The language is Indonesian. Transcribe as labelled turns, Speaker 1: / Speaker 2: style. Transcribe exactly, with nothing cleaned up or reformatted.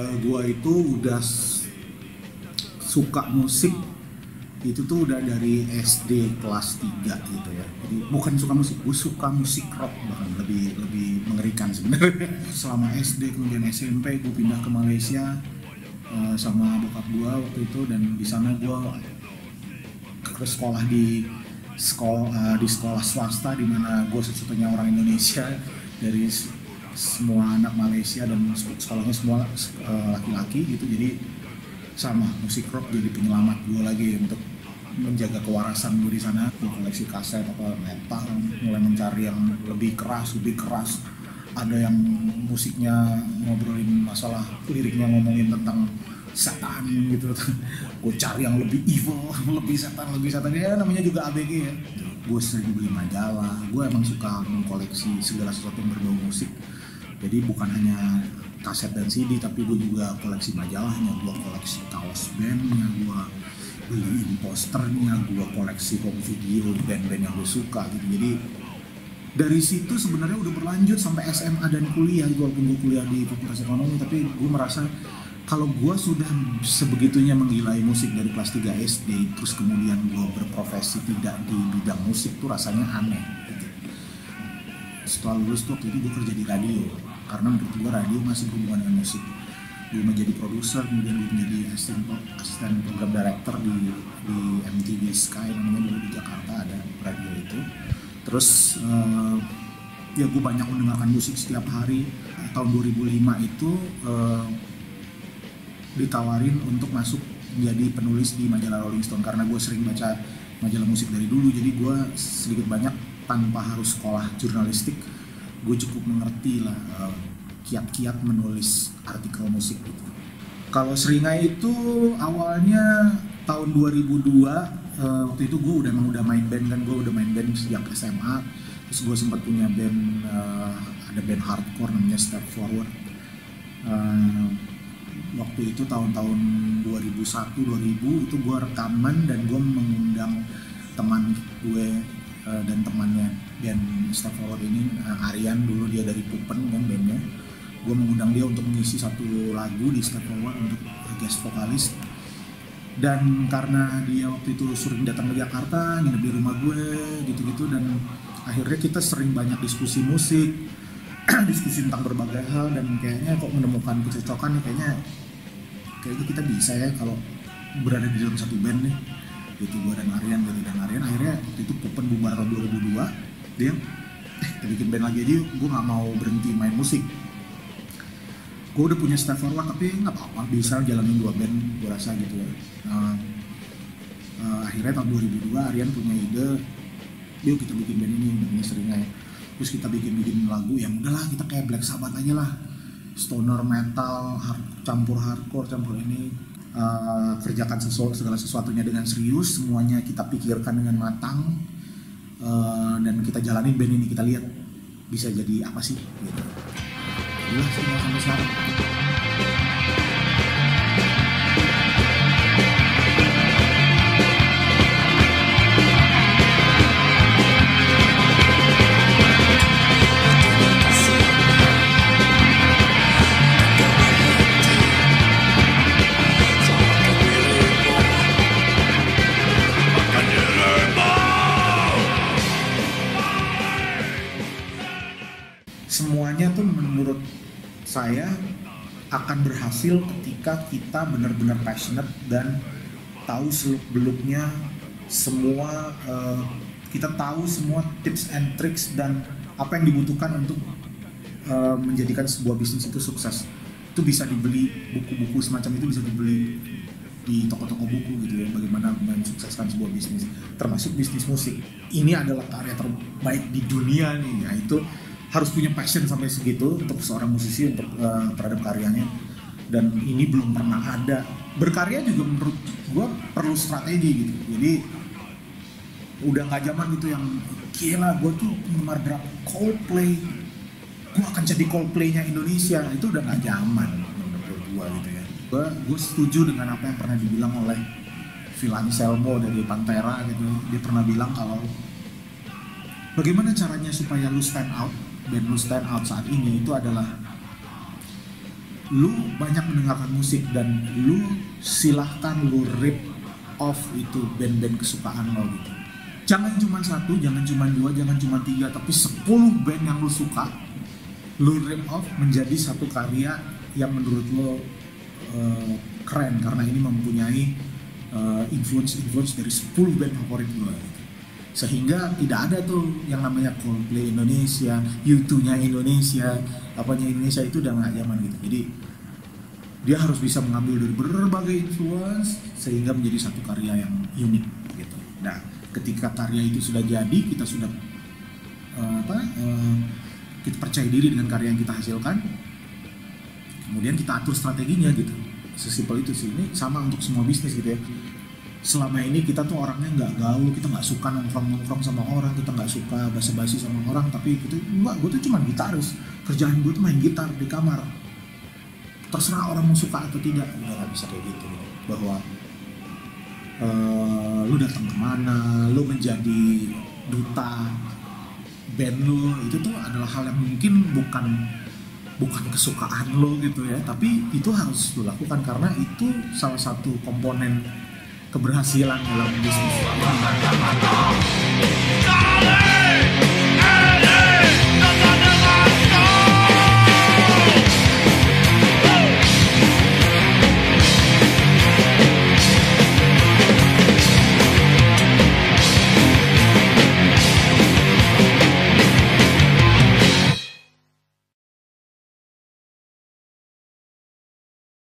Speaker 1: uh, gua itu udah s- suka musik itu tuh udah dari S D kelas tiga gitu ya. Jadi bukan suka musik, gue suka musik rock, bahkan lebih lebih mengerikan sebenarnya. Selama S D kemudian S M P gue pindah ke Malaysia uh, sama bokap gue waktu itu, dan di sana gue ke sekolah di sekolah uh, di sekolah swasta di mana gue satu-satunya orang Indonesia dari s- semua anak Malaysia, dan sekolahnya semua uh, laki-laki gitu. Jadi sama musik rock jadi penyelamat gue lagi untuk menjaga kewarasan gue di sana. Gue koleksi kaset apa metal, mulai mencari yang lebih keras, lebih keras. Ada yang musiknya ngobrolin masalah, liriknya ngomongin tentang setan gitu. Gue cari yang lebih evil, lebih setan, lebih setan. Ya namanya juga A B G ya. Gue sering beli majalah. Gue emang suka mengkoleksi segala sesuatu yang berbau musik. Jadi bukan hanya kaset dan C D, tapi gue juga koleksi majalahnya, gue koleksi kaos bandnya, gue beliin posternya, gue koleksi home video band-band yang gue suka gitu. Jadi dari situ sebenarnya udah berlanjut sampai S M A dan kuliah. Walaupun gue kuliah di Fakultas Ekonomi, tapi gue merasa kalau gue sudah sebegitunya menggilai musik dari kelas tiga S D, terus kemudian gue berprofesi tidak di bidang musik, tuh rasanya aneh gitu. Setelah lulus tuh waktu itu gue kerja di radio, karena menurut gue radio masih berhubungan dengan musik. Gue menjadi produser, kemudian gue menjadi asisten asisten program director di di M T V Sky namanya dulu di Jakarta, ada radio itu. Terus uh, ya gue banyak mendengarkan musik setiap hari. Tahun dua ribu lima itu uh, ditawarin untuk masuk menjadi penulis di majalah Rolling Stone, karena gue sering baca majalah musik dari dulu. Jadi gue sedikit banyak tanpa harus sekolah jurnalistik, gue cukup mengerti lah uh, kiat-kiat menulis artikel musik gitu. Kalau Seringai itu awalnya tahun dua ribu dua, uh, waktu itu gue udah emang udah main band kan, gue udah main band sejak S M A. Terus gue sempat punya band, uh, ada band hardcore namanya Step Forward. Uh, waktu itu tahun-tahun dua ribu satu dua ribu itu gue rekaman dan gue mengundang teman gue uh, dan temannya band Step Forward ini, uh, Aryan dulu, dia dari Pupen kan bandnya. Gue mengundang dia untuk mengisi satu lagu di Step Forward untuk guest vokalis. Dan karena dia waktu itu sering datang ke Jakarta, nginep di rumah gue gitu-gitu, dan akhirnya kita sering banyak diskusi musik, diskusi tentang berbagai hal, dan kayaknya kok menemukan kecocokan nih, kayaknya kayaknya kita bisa ya kalau berada di dalam satu band nih gitu. Gue dan Aryan gitu, dan Aryan akhirnya waktu itu Pupen bubar tahun dua ribu dua, dia eh kita bikin band lagi aja yuk, gue gak mau berhenti main musik. Gue udah punya Step Forward tapi nggak apa-apa, bisa jalanin dua band, gue rasa gitu ya. Nah, uh, akhirnya tahun dua ribu dua Aryan punya ide, yuk kita bikin band ini, namanya Seringai. Terus kita bikin-bikin lagu yang udahlah kita kayak Black Sabbath aja lah, stoner metal, hard, campur hardcore, campur ini, uh, kerjakan sesuatu, segala sesuatunya dengan serius, semuanya kita pikirkan dengan matang, uh, dan kita jalanin band ini, kita lihat bisa jadi apa sih gitu. Inilah Seringai sampai sekarang. Semuanya tuh menurut saya akan berhasil ketika kita benar-benar passionate dan tahu seluk-beluknya semua, uh, kita tahu semua tips and tricks dan apa yang dibutuhkan untuk uh, menjadikan sebuah bisnis itu sukses. Itu bisa dibeli, buku-buku semacam itu bisa dibeli di toko-toko buku gitu ya, bagaimana mensukseskan sebuah bisnis, termasuk bisnis musik. Ini adalah karya terbaik di dunia nih, ya itu harus punya passion sampai segitu untuk seorang musisi untuk uh, terhadap karyanya, dan ini belum pernah ada. Berkarya juga menurut gue perlu strategi gitu. Jadi udah nggak zaman gitu yang gila gue tuh penggemar drop Coldplay, gue akan jadi Coldplaynya Indonesia, itu udah nggak zaman menurut gue gitu ya. Gue gue setuju dengan apa yang pernah dibilang oleh Phil Anselmo dari Pantera gitu. Dia pernah bilang kalau bagaimana caranya supaya lu stand out, band lu stand out saat ini itu adalah lu banyak mendengarkan musik dan lu silahkan lu rip off itu band-band kesukaan lo gitu. Jangan cuma satu, jangan cuma dua, jangan cuma tiga, tapi sepuluh band yang lu suka lu rip off menjadi satu karya yang menurut lo uh, keren karena ini mempunyai uh, influence-influence dari sepuluh band favorit gue gitu. Sehingga tidak ada tuh yang namanya Coldplay Indonesia, U two-nya Indonesia, apanya Indonesia, itu udah gak zaman gitu. Jadi dia harus bisa mengambil dari berbagai influence sehingga menjadi satu karya yang unik gitu. Nah, ketika karya itu sudah jadi, kita sudah uh, apa? Uh, kita percaya diri dengan karya yang kita hasilkan. Kemudian kita atur strateginya gitu. Sesimpel itu sih. Ini sama untuk semua bisnis gitu ya. Selama ini kita tuh orangnya nggak gaul, kita nggak suka nongkrong-nongkrong sama orang, kita nggak suka basa-basi sama orang, tapi gitu, enggak, gue tuh cuma gitaris, kerjaan gue tuh main gitar di kamar, terserah orang mau suka atau tidak. Udah nggak bisa kayak gitu, bahwa uh, lu datang kemana, lu menjadi duta band lu, itu tuh adalah hal yang mungkin bukan bukan kesukaan lo gitu ya, tapi itu harus lo lakukan karena itu salah satu komponen keberhasilan dalam bisnis.